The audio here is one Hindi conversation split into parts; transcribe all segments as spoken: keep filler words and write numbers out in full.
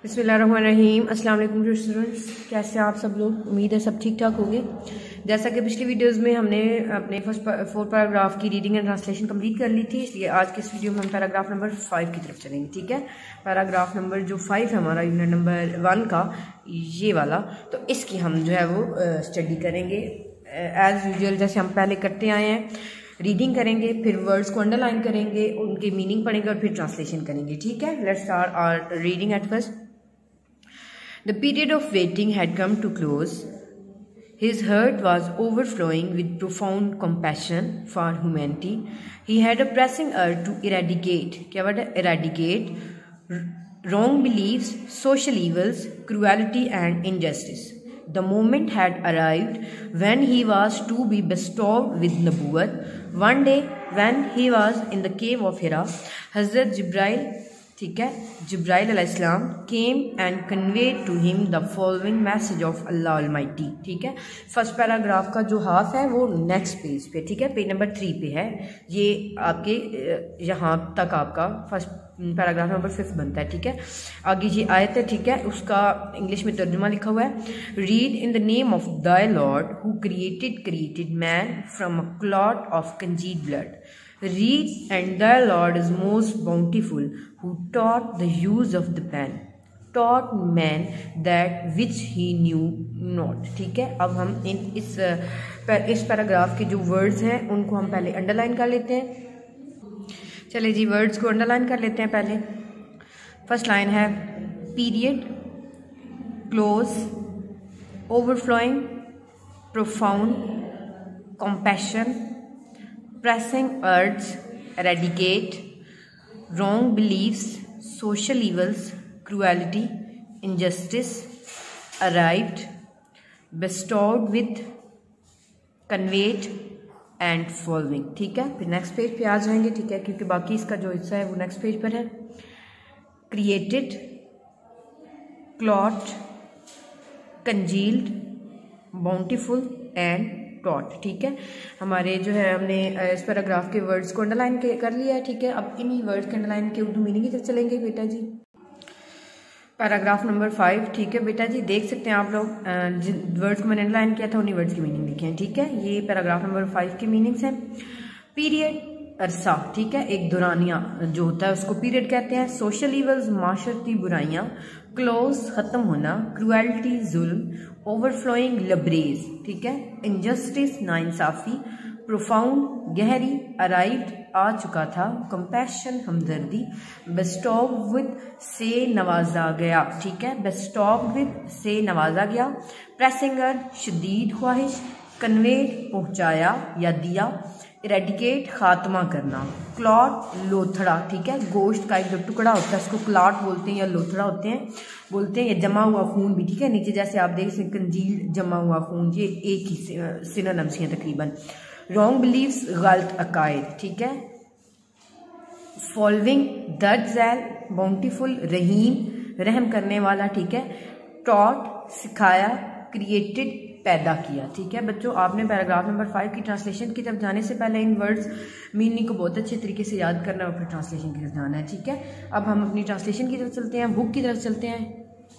बिस्मिल्लाहिर्रहमानिर्रहीम। अस्सलाम वालेकुम स्टूडेंट्स, कैसे आप सब लोग? उम्मीद है सब ठीक ठाक होंगे। जैसा कि पिछली वीडियोस में हमने अपने फर्स्ट फोर पैराग्राफ की रीडिंग एंड ट्रांसलेशन कंप्लीट कर ली थी, इसलिए आज के इस वीडियो में हम पैराग्राफ नंबर फाइव की तरफ चलेंगे। ठीक है, पैराग्राफ नंबर जो फाइव है हमारा यूनिट नंबर वन का, ये वाला, तो इसकी हम जो है वो स्टडी करेंगे एज यूजुअल, जैसे हम पहले करते आए हैं। रीडिंग करेंगे, फिर वर्ड्स को अंडरलाइन करेंगे, उनके मीनिंग पढ़ेंगे और फिर ट्रांसलेशन करेंगे। ठीक है, let's start our reading at first. The period of waiting had come to close. His heart was overflowing with profound compassion for humanity. He had a pressing urge to eradicate, क्या word है? Eradicate wrong beliefs, social evils, cruelty and injustice. The moment had arrived when he was to be bestowed with Nabuwat. One day when he was in the cave of Hira, Hazrat Jibrail, ठीक है, जिब्राइल अलैहिस्सलाम came and conveyed to him the following message of Allah almighty. ठीक है, फर्स्ट पैराग्राफ का जो हाफ है वो नेक्स्ट पेज पे, ठीक है, पेज नंबर थ्री पे है। ये आपके यहाँ तक आपका फर्स्ट पैराग्राफ नंबर फिफ्थ बनता है। ठीक है, आगे ये आयत है, ठीक है, उसका इंग्लिश में तर्जुमा लिखा हुआ है। Read in the name of thy lord who created created man from a clot of congealed blood. Read, and thy Lord is most bountiful, who taught the use of the pen, taught man that which he knew not। ठीक है, अब हम इन इस इस पैराग्राफ के जो वर्ड्स हैं उनको हम पहले अंडरलाइन कर लेते हैं। चले जी, वर्ड्स को अंडरलाइन कर लेते हैं पहले। फर्स्ट लाइन है period, close, overflowing, profound, compassion, pressing urge, eradicate wrong beliefs, social evils, cruelty, injustice, arrived, bestowed with, conveyed and following। ठीक है, फिर नेक्स्ट पेज पे आ जाएंगे। ठीक है, क्योंकि बाकी इसका जो हिस्सा है वो नेक्स्ट पेज पर है। Created, clot, congealed, bountiful and taught. ठीक है, हमारे जो है हमने इस पैराग्राफ के वर्ड्स को अंडरलाइन कर लिया है। ठीक है, अब इन्हीं वर्ड्स के अंडरलाइन के उर्दू मीनिंग की तरफ चलेंगे बेटा जी। पैराग्राफ नंबर फाइव, ठीक है बेटा जी, देख सकते हैं आप लोग जिन वर्ड्स को मैंने अंडरलाइन किया था उन्हीं वर्ड्स की मीनिंग लिखे हैं। ठीक है, ये पैराग्राफ नंबर फाइव की मीनिंग्स हैं। पीरियड, अरसा, ठीक है, एक दौरानिया जो होता है उसको पीरियड कहते हैं। सोशल इवल्स, माशरती बुराइयां। क्लोज, खत्म होना। क्रुएल्टी, जुल्म। ओवरफ्लोइंग, लबरेज, ठीक है, इनजस्टिस, नाइंसाफी। प्रोफाउंड, गहरी। अराइव्ड, आ चुका था। कंपैशन, हमदर्दी। बेस्टॉव विद, से नवाजा गया। ठीक है, बेस्टॉव विद, से नवाजा गया। प्रेसिंगर, शदीद ख्वाहिश। कन्वेड, पहुंचाया या दिया। इरेडिकेट, खात्मा करना। क्लॉट, लोथड़ा, ठीक है, गोश्त का एक जो टुकड़ा होता है उसको क्लॉट बोलते हैं या लोथड़ा होते हैं बोलते हैं, या जमा हुआ खून भी। ठीक है, नीचे जैसे आप देख सकते हैं कंजील, जमा हुआ खून, ये एक ही सिनोनिम्स हैं तकरीबन। रॉन्ग बिलीव्स, गलत अकायद। ठीक है, फॉलोइंग, दर्द झैल। बाउंटीफुल, रहीम, रहम करने वाला। ठीक है, टॉट, सिखाया। क्रिएटेड, पैदा किया। ठीक है बच्चों, आपने पैराग्राफ नंबर फाइव की ट्रांसलेशन की तरफ जाने से पहले इन वर्ड्स मीनिंग को बहुत अच्छे तरीके से याद करना और फिर ट्रांसलेशन की तरफ जाना है। ठीक है, अब हम अपनी ट्रांसलेशन की तरफ चलते हैं, बुक की तरफ चलते हैं।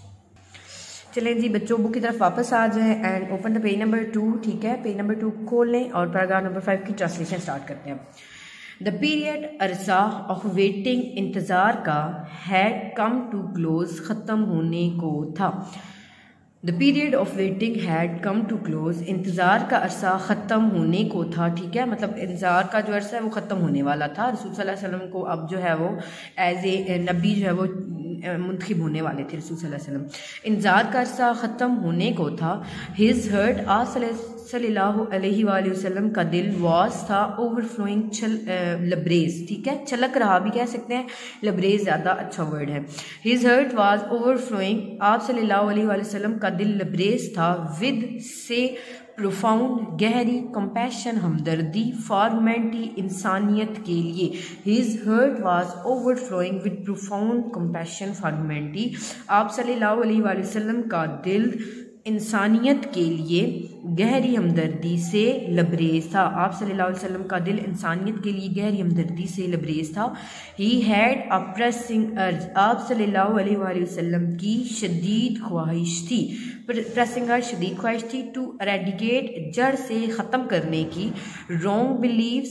चलें जी बच्चों, बुक की तरफ वापस आ जाएं and open the page number two. ठीक है, पेज नंबर टू खोल लें और पैराग्राफ नंबर फाइव की ट्रांसलेशन स्टार्ट करते हैं। द पीरियड, अरसा ऑफ वेटिंग, इंतजार का, हैड कम टू क्लोज, खत्म होने को था। The period of waiting had come to close, इंतज़ार का अरसा ख़त्म होने को था। ठीक है, मतलब इंतज़ार का जो अरसा है वो ख़त्म होने वाला था। रसूल सल्लल्लाहु अलैहि वसल्लम को अब जो है वो एज ए नबी जो है वो मुंतखब होने वाले थे रसूल सल्लल्लाहु अलैहि वसल्लम। इंतज़ार का अरसा ख़त्म होने को था। हिज हर्ट, आ सल्लल्लाहु अलैहि वसल्लम का दिल, वॉज था, ओवरफ्लोइंग, छल लबरेज। ठीक है, छलक रहा भी कह सकते हैं, लबरेज ज़्यादा अच्छा वर्ड है। हिज हर्ट वाज ओवरफ्लोइंग, आप सल्लल्लाहु अलैहि वसल्लम का दिल लबरेज था। विद, से, प्रोफाउंड, गहरी। कंपैशन, हमदर्दी। फॉर ह्यूमैनिटी, इंसानियत के लिए। His heart was overflowing with profound compassion for humanity, आप सल्लल्लाहु अलैहि वसल्लम का दिल इंसानियत के लिए गहरी हमदर्दी से लबरेज था। आप सल्लल्लाहु अलैहि वसल्लम का दिल इंसानियत के लिए गहरी हमदर्दी से लबरेज था। ही हैड अ प्रेसिंग अर्ज, आप सल्लल्लाहु अलैहि वसल्लम की शदीद ख्वाहिश थी, प्रेसिंग अर्ज शदीद ख्वाहिश थी, टू एरेडिकेट, जड़ से ख़त्म करने की, रॉन्ग बिलीव्स,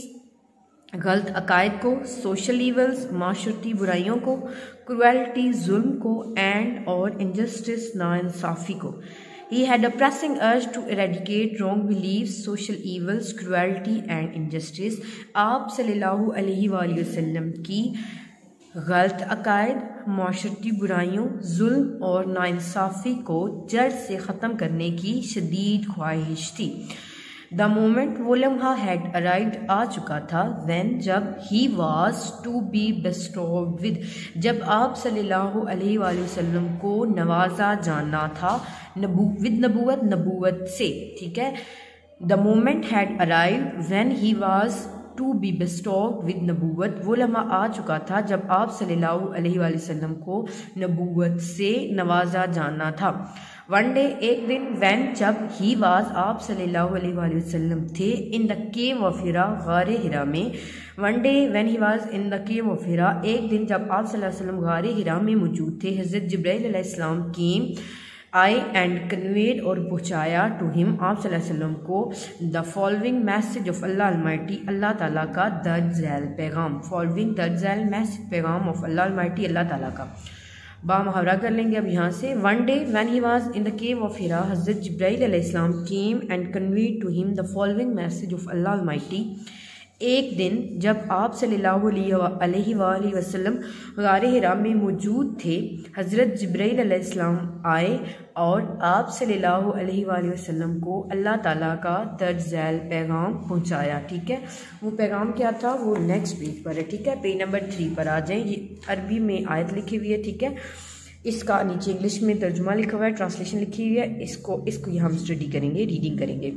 गलत अकायद को, सोशल ईवल्स, माशरती बुराइयों को, क्रुएल्टी जुल्म को, एंड और इनजस्टिस नाइंसाफ़ी को। He had a pressing urge to eradicate wrong beliefs, social evils, cruelty and injustice. आप सल्लल्लाहु अलैहि वसल्लम की गलत अकायद, माशरती बुराइयों, जुल्म और नाइंसाफ़ी को जड़ से ख़त्म करने की शदीद ख्वाहिश थी। द मोमेंट, वो लम्हा, हैड अराइव्ड, आ चुका था, व्हेन, जब, he was to be bestowed with, जब आप सल्लल्लाहु अलैहि वसल्लम को नवाजा जाना था, नबू विद नबूवत, नबूवत से, ठीक है। The moment had arrived when he was to be bestowed with नबूवत, वो लम्हा आ चुका था जब आप सल्लल्लाहु अलैहि वसल्लम को नबूवत से नवाजा जाना था। वन डे, एक दिन, व्हेन, जब, ही वाज, आप सल्लल्लाहु अलैहि वसल्लम थे, इन द केव ऑफ हिरा, गारे हिरा में। One day when he was in the cave of Hira, एक दिन जब आप सल्लल्लाहु अलैहि वसल्लम गारे हिरा में मौजूद थे, हज़रत जिब्राइल अलैहिस्सलाम केम, आए एंड कन्वेड, और पहुँचाया, टू हिम, आप सल्लल्लाहु अलैहि वसल्लम को, the following message of Allah almighty, अल्लाह ताला का दर्ज झैल पैगाम, फॉलोइंग दर्ज झैल मैसेज पैगाम ऑफ अल्लाह अलमाइटी, अल्लाह ताला का। बा मुहावरा कर लेंगे अब यहाँ से। One day when he was in the cave of Hira, हज़रत जिब्राइल अलैहिस्सलाम came and conveyed to him the following message of Allah almighty, एक दिन जब आप सल्लल्लाहु अलैहि वसल्लम गारे हिरा में मौजूद थे, हज़रत जिब्राइल अलैहिस्सलाम आए और आप सल्लल्लाहु अलैहि वसल्लम को अल्लाह ताला का दर्ज झैल पैगाम पहुंचाया, ठीक है। वो पैगाम क्या था, वो नेक्स्ट पेज पर है, ठीक है। पेज नंबर थ्री पर आ जाएं। ये अरबी में आयत लिखी हुई है, ठीक है। इसका नीचे इंग्लिश में तर्जुमा लिखा हुआ है, ट्रांसलेशन लिखी हुई है। इसको इसको हम स्टडी करेंगे, रीडिंग करेंगे।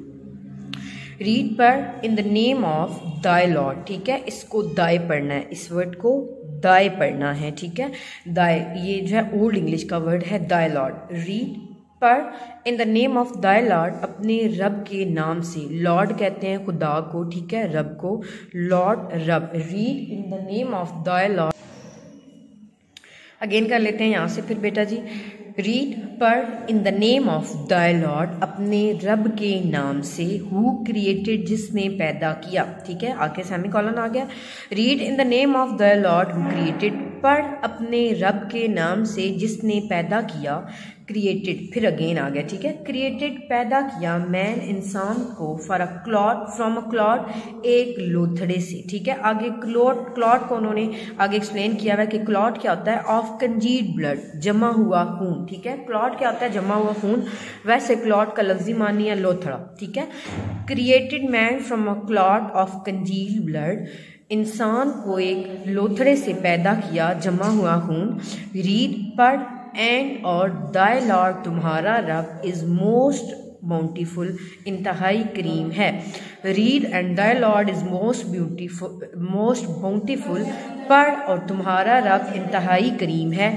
रीड पर, in the name of thy lord, ठीक है। इसको दाय पढ़ना है, इस वर्ड को दाय पढ़ना है, ठीक है। दाय, ये जो है ओल्ड इंग्लिश का वर्ड है, दाय लॉर्ड। रीड पर, in the name of thy lord, अपने रब के नाम से। लॉर्ड कहते हैं खुदा को, ठीक है, रब को, लॉर्ड, रब। Read in the name of thy lord. Again कर लेते हैं यहाँ से फिर बेटा जी। रीड पर, in the name of thy lord, अपने रब के नाम से, हु क्रिएटेड, जिसने पैदा किया, ठीक है। आगे सेमी कॉलन आ गया। Read in the name of thy lord who created, पढ़ अपने रब के नाम से जिसने पैदा किया, क्रिएटेड, फिर अगेन आ गया, ठीक है। क्रिएटेड, पैदा किया, मैन, इंसान को, for a clot, from a clot, एक लोथड़े से, ठीक है। आगे क्लॉट, क्लॉट को उन्होंने आगे एक्सप्लेन किया हुआ है कि क्लॉट क्या होता है, ऑफ कंजीड ब्लड, जमा हुआ खून, ठीक है। क्लॉट क्या होता है, जमा हुआ खून, वैसे क्लॉट का लफ्जी मानी है लोथड़ा, ठीक है। Created man from a clot of congealed blood, इंसान को एक लोथड़े से पैदा किया, जमा हुआ खून। रीड, पढ़, एंड और दाय लॉर्ड, तुम्हारा रब, इज मोस्ट बाउंटीफुल, इंतहाई करीम है। Read and thy lord is most beautiful, most bountiful, पढ़ और तुम्हारा रब इंतहाई करीम है।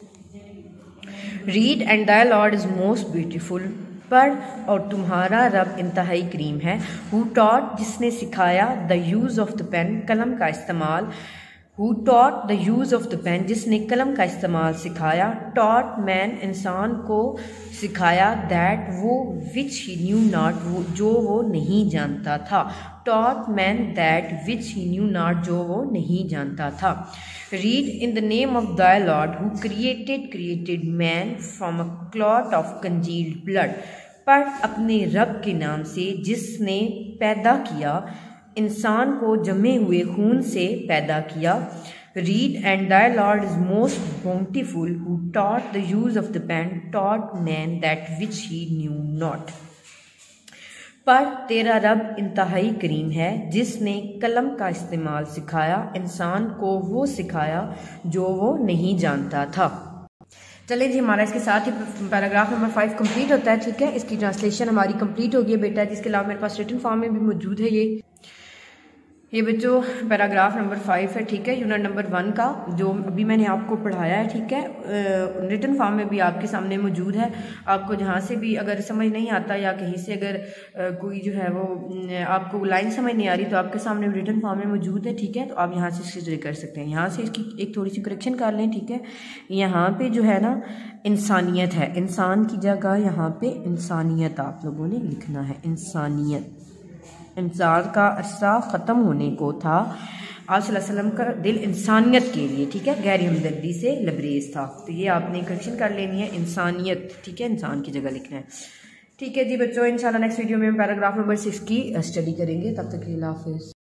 Read and thy lord is most beautiful, पढ़ और तुम्हारा रब इंतहाई करीम है। हु टॉट, जिसने सिखाया, the use of the pen, कलम का इस्तेमाल। Who taught the use of the pen, जिसने कलम का इस्तेमाल सिखाया। टॉट मैन, इंसान को सिखाया, दैट, वो, विच ही न्यू नॉट, वो, जो वो नहीं जानता था। Taught man that which he knew not, जो वो नहीं जानता था। Read in the name of thy lord who created, created man from a clot of congealed blood, पढ़ अपने रब के नाम से जिसने पैदा किया, इंसान को जमे हुए खून से पैदा किया। Read and thy lord is most bountiful who taught the use of the pen, taught man that which he knew not. पर तेरा रब इंतहाई करीम है, जिसने कलम का इस्तेमाल सिखाया, इंसान को वो सिखाया जो वो नहीं जानता था। चलिए जी, हमारा इसके साथ ही पैराग्राफ नंबर फाइव कंप्लीट होता है, ठीक है। इसकी ट्रांसलेशन हमारी कंप्लीट हो गई है बेटा, जिसके अलावा मेरे पास रिटन फॉर्म में भी मौजूद है। ये ये बच्चों पैराग्राफ नंबर फाइव है, ठीक है, यूनिट नंबर वन का जो अभी मैंने आपको पढ़ाया है, ठीक है, रिटन फॉर्म में भी आपके सामने मौजूद है। आपको जहाँ से भी अगर समझ नहीं आता या कहीं से अगर आ, कोई जो है वो आपको लाइन समझ नहीं आ रही तो आपके सामने रिटन फॉर्म में मौजूद है, ठीक है। तो आप यहाँ से इसकी कर सकते हैं, यहाँ से इसकी एक थोड़ी सी करेक्शन कर लें, ठीक है। यहाँ पे जो है ना इंसानियत है, इंसान की जगह यहाँ पे इंसानियत आप लोगों ने लिखना है, इंसानियत। इंसान का अरसा ख़त्म होने को था, आप सल्लल्लाहु अलैहि वसल्लम का दिल इंसानियत के लिए, ठीक है, गैर हमदर्दी से लबरेज था। तो ये आपने करेक्शन कर लेनी है, इंसानियत, ठीक है, इंसान की जगह लिखना है। ठीक है जी बच्चों, इंशाल्लाह नेक्स्ट वीडियो में हम पैराग्राफ नंबर सिक्स की स्टडी करेंगे। तब तक के लिए अल्लाह हाफिज़।